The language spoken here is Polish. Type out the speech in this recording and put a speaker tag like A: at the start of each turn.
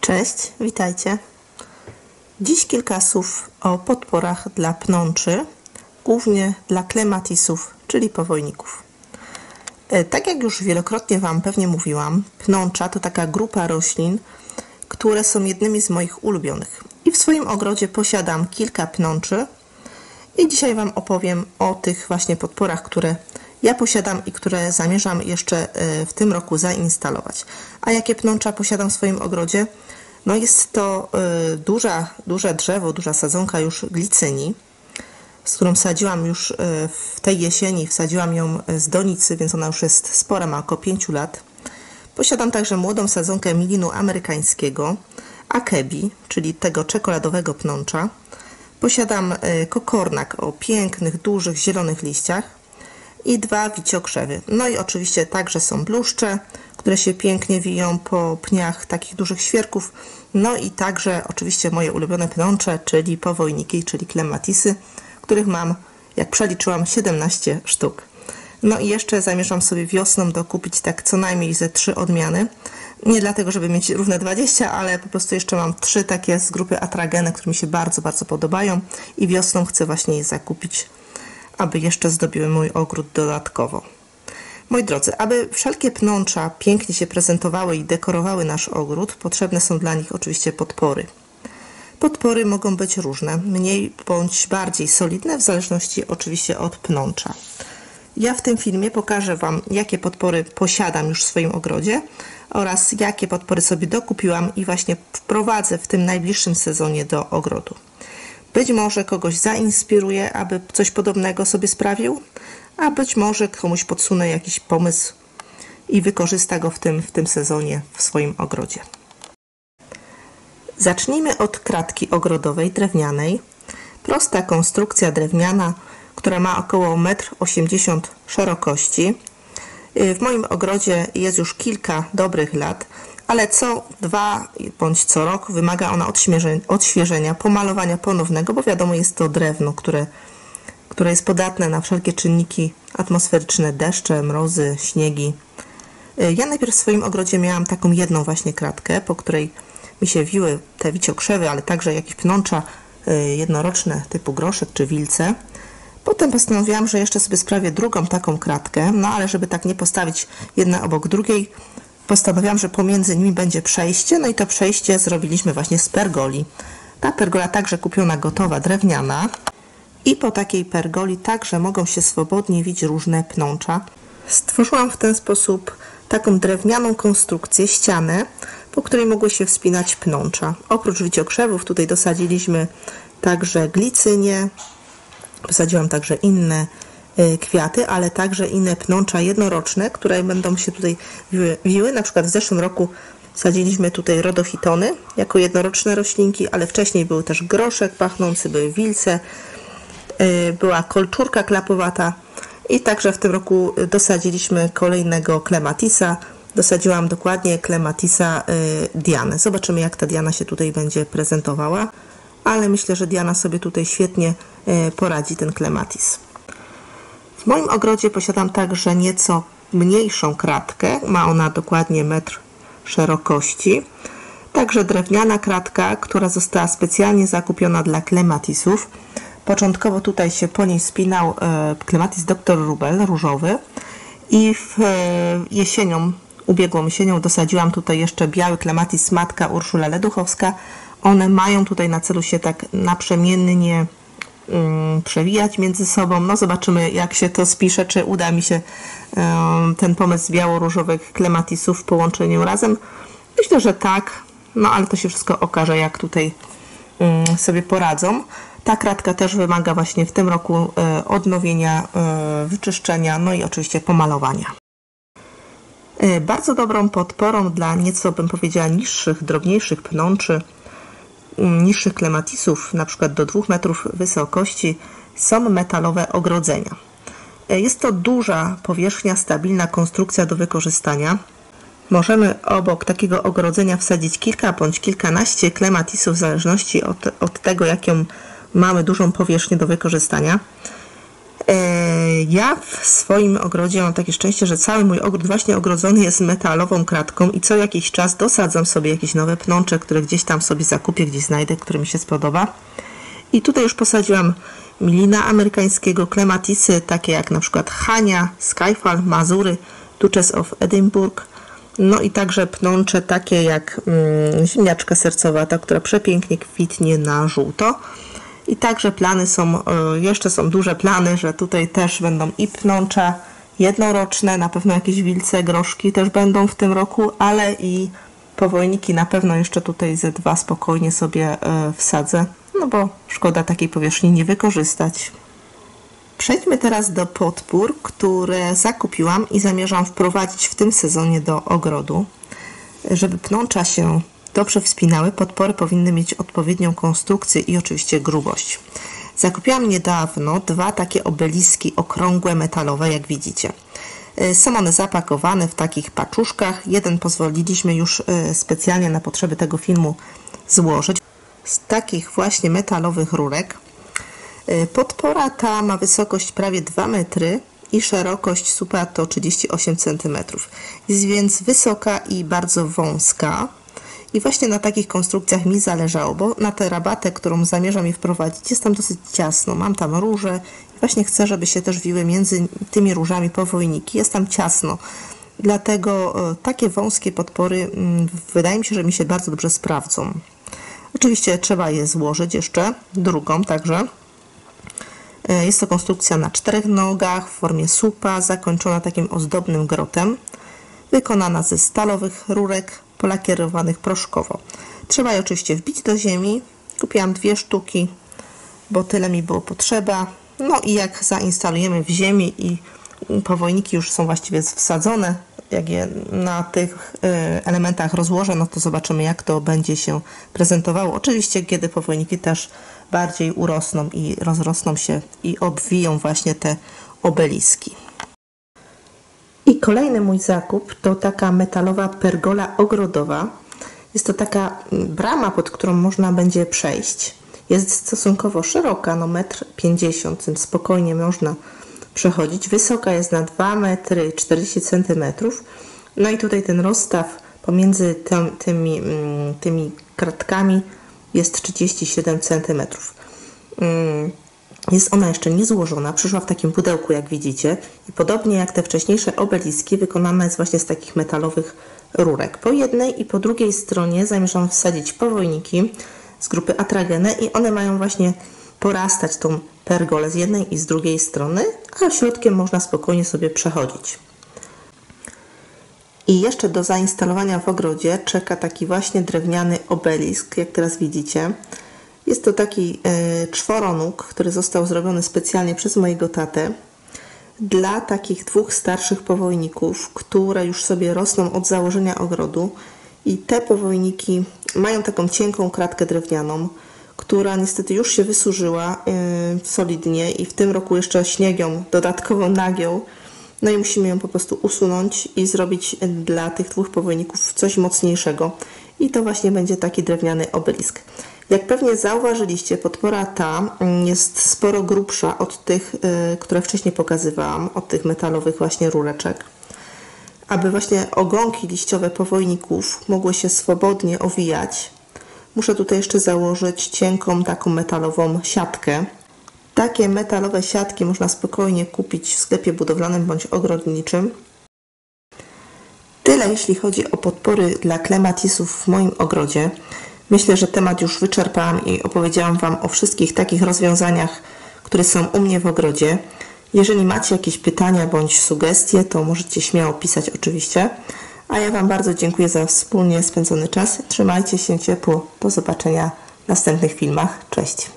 A: Cześć, witajcie. Dziś kilka słów o podporach dla pnączy, głównie dla klematisów, czyli powojników. Tak jak już wielokrotnie Wam pewnie mówiłam, pnącza to taka grupa roślin, które są jednymi z moich ulubionych. I w swoim ogrodzie posiadam kilka pnączy i dzisiaj Wam opowiem o tych właśnie podporach, które ja posiadam i które zamierzam jeszcze w tym roku zainstalować. A jakie pnącza posiadam w swoim ogrodzie? No jest to duże drzewo, duża sadzonka już glicyni, z którą sadziłam już w tej jesieni, wsadziłam ją z donicy, więc ona już jest spora, ma około 5 lat. Posiadam także młodą sadzonkę milinu amerykańskiego, akebi, czyli tego czekoladowego pnącza. Posiadam kokornak o pięknych, dużych, zielonych liściach i 2 wiciokrzewy. No i oczywiście także są bluszcze, które się pięknie wiją po pniach takich dużych świerków. No i także oczywiście moje ulubione pnącze, czyli powojniki, czyli klematisy, których mam, jak przeliczyłam, 17 sztuk. No i jeszcze zamierzam sobie wiosną dokupić tak co najmniej ze 3 odmiany. Nie dlatego, żeby mieć równe 20, ale po prostu jeszcze mam 3 takie z grupy atrageny, które mi się bardzo, bardzo podobają i wiosną chcę właśnie je zakupić, aby jeszcze zdobiły mój ogród dodatkowo. Moi drodzy, aby wszelkie pnącza pięknie się prezentowały i dekorowały nasz ogród, potrzebne są dla nich oczywiście podpory. Podpory mogą być różne, mniej bądź bardziej solidne, w zależności oczywiście od pnącza. Ja w tym filmie pokażę Wam, jakie podpory posiadam już w swoim ogrodzie oraz jakie podpory sobie dokupiłam i właśnie wprowadzę w tym najbliższym sezonie do ogrodu. Być może kogoś zainspiruję, aby coś podobnego sobie sprawił, a być może komuś podsunę jakiś pomysł i wykorzysta go w tym sezonie w swoim ogrodzie. Zacznijmy od kratki ogrodowej drewnianej. Prosta konstrukcja drewniana, która ma około 1,80 m szerokości. W moim ogrodzie jest już kilka dobrych lat, ale co 2 bądź co rok wymaga ona odświeżenia, pomalowania ponownego, bo wiadomo, jest to drewno, które jest podatne na wszelkie czynniki atmosferyczne, deszcze, mrozy, śniegi. Ja najpierw w swoim ogrodzie miałam taką jedną właśnie kratkę, po której mi się wiły te wiciokrzewy, ale także jakieś pnącza jednoroczne typu groszek czy wilce. Potem postanowiłam, że jeszcze sobie sprawię drugą taką kratkę, no ale żeby tak nie postawić jedna obok drugiej, postanowiłam, że pomiędzy nimi będzie przejście, no i to przejście zrobiliśmy właśnie z pergoli. Ta pergola także kupiona gotowa, drewniana. I po takiej pergoli także mogą się swobodnie wić różne pnącza. Stworzyłam w ten sposób taką drewnianą konstrukcję, ścianę, po której mogły się wspinać pnącza. Oprócz wiciokrzewów tutaj dosadziliśmy także glicynię, posadziłam także inne kwiaty, ale także inne pnącza jednoroczne, które będą się tutaj wiły. Na przykład w zeszłym roku sadziliśmy tutaj rodofitony jako jednoroczne roślinki, ale wcześniej był też groszek pachnący, były wilce, była kolczurka klapowata i także w tym roku dosadziliśmy kolejnego klematisa. Dosadziłam dokładnie klematisa Dianę. Zobaczymy, jak ta Diana się tutaj będzie prezentowała, ale myślę, że Diana sobie tutaj świetnie poradzi, ten klematis. W moim ogrodzie posiadam także nieco mniejszą kratkę, ma ona dokładnie 1 m szerokości. Także drewniana kratka, która została specjalnie zakupiona dla klematisów. Początkowo tutaj się po niej spinał klematis Dr. Rubel różowy i ubiegłą jesienią dosadziłam tutaj jeszcze biały klematis Matka Urszula Leduchowska. One mają tutaj na celu się tak naprzemiennie przewijać między sobą. No zobaczymy, jak się to spisze, czy uda mi się ten pomysł biało-różowych klematisów w połączeniu razem. Myślę, że tak, no ale to się wszystko okaże, jak tutaj sobie poradzą. Ta kratka też wymaga właśnie w tym roku odnowienia, wyczyszczenia, no i oczywiście pomalowania. Bardzo dobrą podporą dla nieco, bym powiedziała, niższych, drobniejszych pnączy, niższych klematisów, na przykład do 2 metrów wysokości, są metalowe ogrodzenia. Jest to duża powierzchnia, stabilna konstrukcja do wykorzystania. Możemy obok takiego ogrodzenia wsadzić kilka bądź kilkanaście klematisów w zależności od tego, jaką mamy dużą powierzchnię do wykorzystania. Ja w swoim ogrodzie mam takie szczęście, że cały mój ogród właśnie ogrodzony jest metalową kratką i co jakiś czas dosadzam sobie jakieś nowe pnącze, które gdzieś tam sobie zakupię, gdzieś znajdę, które mi się spodoba. I tutaj już posadziłam milina amerykańskiego, klematisy, takie jak na przykład Hania, Skyfall, Mazury, Duchess of Edinburgh. No i także pnącze takie jak ziemniaczka sercowata, która przepięknie kwitnie na żółto. I także plany są, jeszcze są duże plany, że tutaj też będą i pnącza jednoroczne, na pewno jakieś wilce, groszki też będą w tym roku, ale i powojniki na pewno jeszcze tutaj ze 2 spokojnie sobie wsadzę, no bo szkoda takiej powierzchni nie wykorzystać. Przejdźmy teraz do podpór, które zakupiłam i zamierzam wprowadzić w tym sezonie do ogrodu. Żeby pnącza się dobrze wspinały, podpory powinny mieć odpowiednią konstrukcję i oczywiście grubość. Zakupiłam niedawno 2 takie obeliski okrągłe, metalowe, jak widzicie. Są one zapakowane w takich paczuszkach. Jeden pozwoliliśmy już specjalnie na potrzeby tego filmu złożyć z takich właśnie metalowych rurek. Podpora ta ma wysokość prawie 2 metry i szerokość słupa to 38 cm. Jest więc wysoka i bardzo wąska. I właśnie na takich konstrukcjach mi zależało, bo na tę rabatę, którą zamierzam je wprowadzić, jest tam dosyć ciasno. Mam tam róże i właśnie chcę, żeby się też wiły między tymi różami powojniki. Jest tam ciasno. Dlatego takie wąskie podpory wydaje mi się, że mi się bardzo dobrze sprawdzą. Oczywiście trzeba je złożyć jeszcze, drugą także. Jest to konstrukcja na 4 nogach w formie słupa, zakończona takim ozdobnym grotem, wykonana ze stalowych rurek polakierowanych proszkowo. Trzeba je oczywiście wbić do ziemi. Kupiłam 2 sztuki, bo tyle mi było potrzeba. No i jak zainstalujemy w ziemi i powojniki już są właściwie wsadzone, jak je na tych elementach rozłożę, no to zobaczymy, jak to będzie się prezentowało. Oczywiście, kiedy powojniki też bardziej urosną i rozrosną się i obwiją właśnie te obeliski. I kolejny mój zakup to taka metalowa pergola ogrodowa. Jest to taka brama, pod którą można będzie przejść. Jest stosunkowo szeroka, no 1,50 m, więc spokojnie można przechodzić. Wysoka jest na 2 metry 40 cm. No i tutaj ten rozstaw pomiędzy tymi kratkami jest 37 cm. Jest ona jeszcze nie złożona, przyszła w takim pudełku, jak widzicie, i podobnie jak te wcześniejsze obeliski wykonana jest właśnie z takich metalowych rurek. Po jednej i po drugiej stronie zamierzam wsadzić powojniki z grupy Atragene i one mają właśnie porastać tą pergolę z jednej i z drugiej strony, a środkiem można spokojnie sobie przechodzić. I jeszcze do zainstalowania w ogrodzie czeka taki właśnie drewniany obelisk, jak teraz widzicie. Jest to taki czworonóg, który został zrobiony specjalnie przez mojego tatę dla takich 2 starszych powojników, które już sobie rosną od założenia ogrodu. I te powojniki mają taką cienką kratkę drewnianą, która niestety już się wysłużyła solidnie i w tym roku jeszcze śnieg ją dodatkowo nagiął. No i musimy ją po prostu usunąć i zrobić dla tych 2 powojników coś mocniejszego. I to właśnie będzie taki drewniany obelisk. Jak pewnie zauważyliście, podpora ta jest sporo grubsza od tych, które wcześniej pokazywałam, od tych metalowych właśnie rureczek. Aby właśnie ogonki liściowe powojników mogły się swobodnie owijać, muszę tutaj jeszcze założyć cienką taką metalową siatkę. Takie metalowe siatki można spokojnie kupić w sklepie budowlanym bądź ogrodniczym. Tyle jeśli chodzi o podpory dla klematisów w moim ogrodzie. Myślę, że temat już wyczerpałam i opowiedziałam Wam o wszystkich takich rozwiązaniach, które są u mnie w ogrodzie. Jeżeli macie jakieś pytania bądź sugestie, to możecie śmiało pisać oczywiście. A ja Wam bardzo dziękuję za wspólnie spędzony czas. Trzymajcie się ciepło. Do zobaczenia w następnych filmach. Cześć!